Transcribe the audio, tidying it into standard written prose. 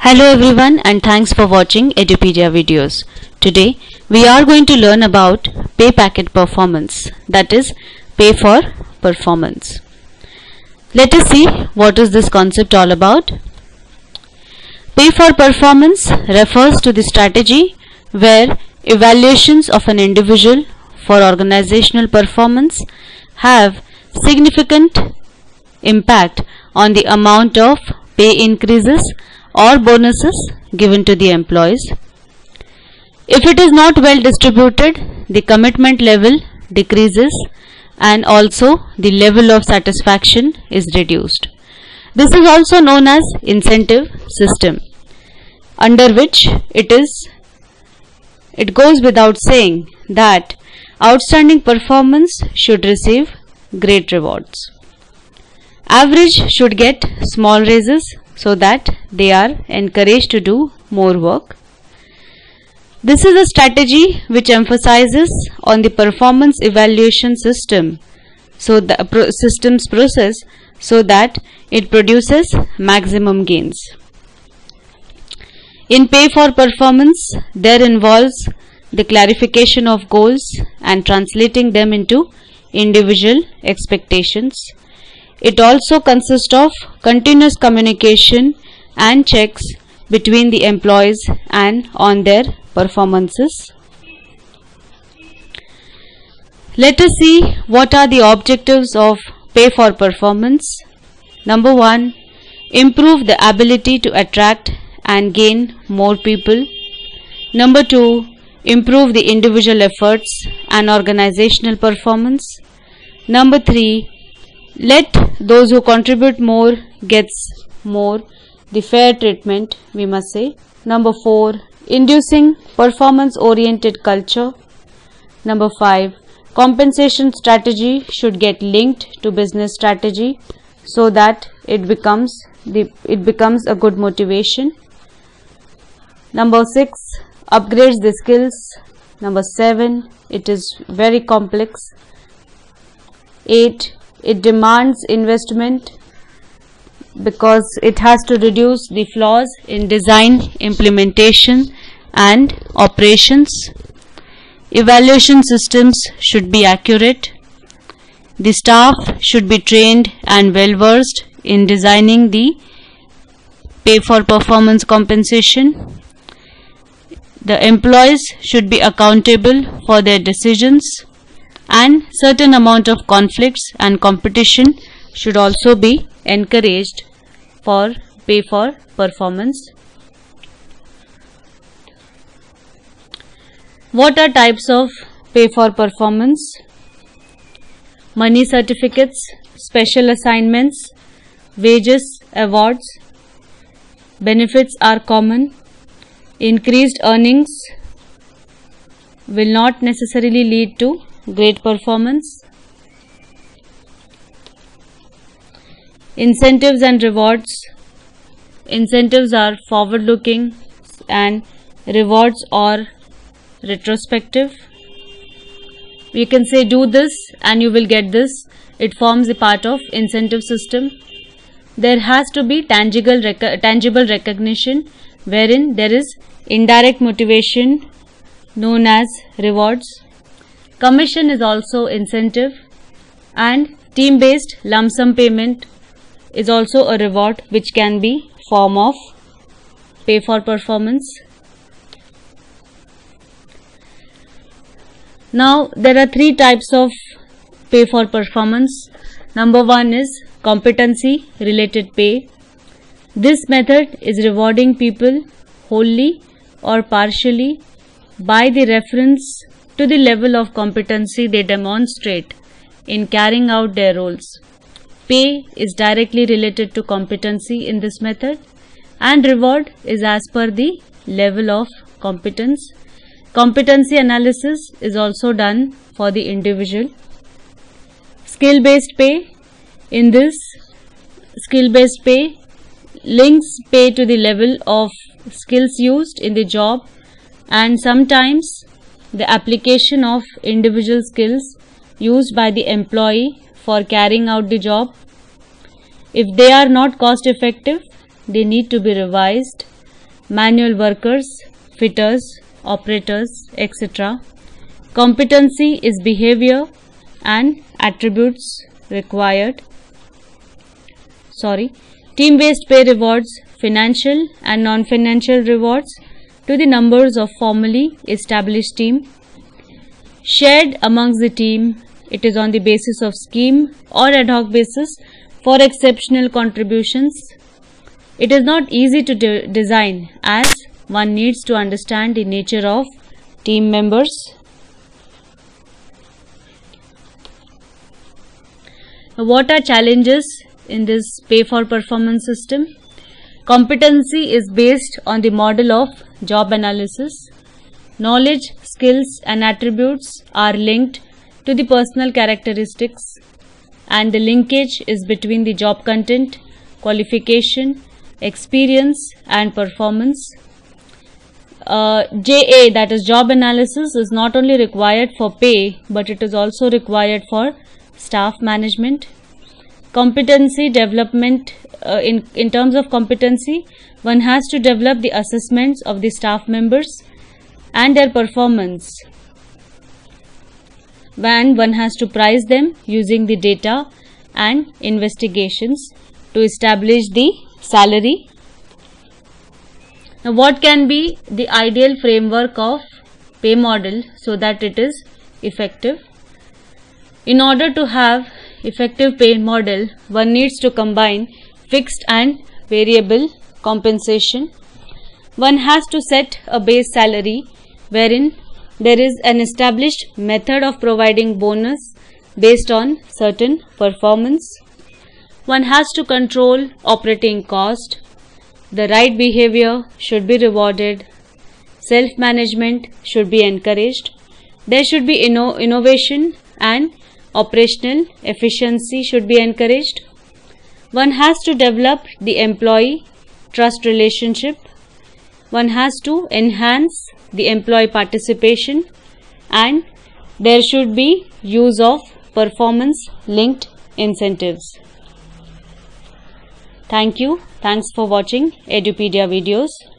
Hello everyone and thanks for watching Edupedia videos. Today we are going to learn about pay packet performance, that is pay for performance. Let us see what is this concept all about. Pay for performance refers to the strategy where evaluations of an individual for organizational performance have significant impact on the amount of pay increases or bonuses given to the employees. If it is not well distributed, the commitment level decreases and also the level of satisfaction is reduced. This is also known as incentive system, under which it goes without saying that outstanding performance should receive great rewards. Average should get small raises so that they are encouraged to do more work. This is a strategy which emphasizes on the performance evaluation system, so the system's process, so that it produces maximum gains. In pay for performance, there involves the clarification of goals and translating them into individual expectations. It also consists of continuous communication and checks between the employees and on their performances. Let us see what are the objectives of pay for performance. Number 1, improve the ability to attract and gain more people. Number 2, improve the individual efforts and organizational performance. Number 3, let those who contribute more gets more, the fair treatment we must say. Number 4, inducing performance oriented culture. Number 5, compensation strategy should get linked to business strategy so that it becomes a good motivation. Number 6, upgrades the skills. Number 7, it is very complex. 8, it demands investment because it has to reduce the flaws in design, implementation and operations. Evaluation systems should be accurate. The staff should be trained and well versed in designing the pay for performance compensation. The employees should be accountable for their decisions, and certain amount of conflicts and competition should also be encouraged for pay for performance. What are types of pay for performance? Money certificates, special assignments, wages, awards. Benefits are common. Increased earnings will not necessarily lead to great performance. Incentives and rewards. Incentives are forward looking and rewards are retrospective. We can say do this and you will get this. It forms a part of incentive system. There has to be tangible recognition, wherein there is indirect motivation known as rewards. Commission is also incentive, and team based lump sum payment is also a reward which can be form of pay for performance. Now there are 3 types of pay for performance. Number 1 is competency related pay. This method is rewarding people wholly or partially by the reference to the level of competency they demonstrate in carrying out their roles. Pay is directly related to competency in this method, and reward is as per the level of competence. Competency analysis is also done for the individual. Skill based pay. In this, skill based pay links pay to the level of skills used in the job, and sometimes the application of individual skills used by the employee for carrying out the job. If they are not cost effective, they need to be revised manual workers, fitters, operators, etc. Competency is behavior and attributes required. Team-based pay rewards financial and non-financial rewards to the members of formally established team. Shared amongst the team, it is on the basis of scheme or ad hoc basis for exceptional contributions. It is not easy to design as one needs to understand the nature of team members. What are challenges in this pay for performance system? Competency is based on the model of job analysis. Knowledge, skills and attributes are linked to the personal characteristics, and the linkage is between the job content, qualification, experience and performance. JA, that is job analysis, is not only required for pay but it is also required for staff management. Competency development, in terms of competency, one has to develop the assessments of the staff members and their performance, and one has to price them using the data and investigations to establish the salary. Now, what can be the ideal framework of pay model so that it is effective? In order to have effective pay model, one needs to combine fixed and variable compensation. One has to set a base salary wherein there is an established method of providing bonus based on certain performance. One has to control operating cost. The right behavior should be rewarded. Self-management should be encouraged. There should be innovation and operational efficiency should be encouraged. One has to develop the employee trust relationship. One has to enhance the employee participation, and there should be use of performance linked incentives. Thank you. Thanks for watching Edupedia videos.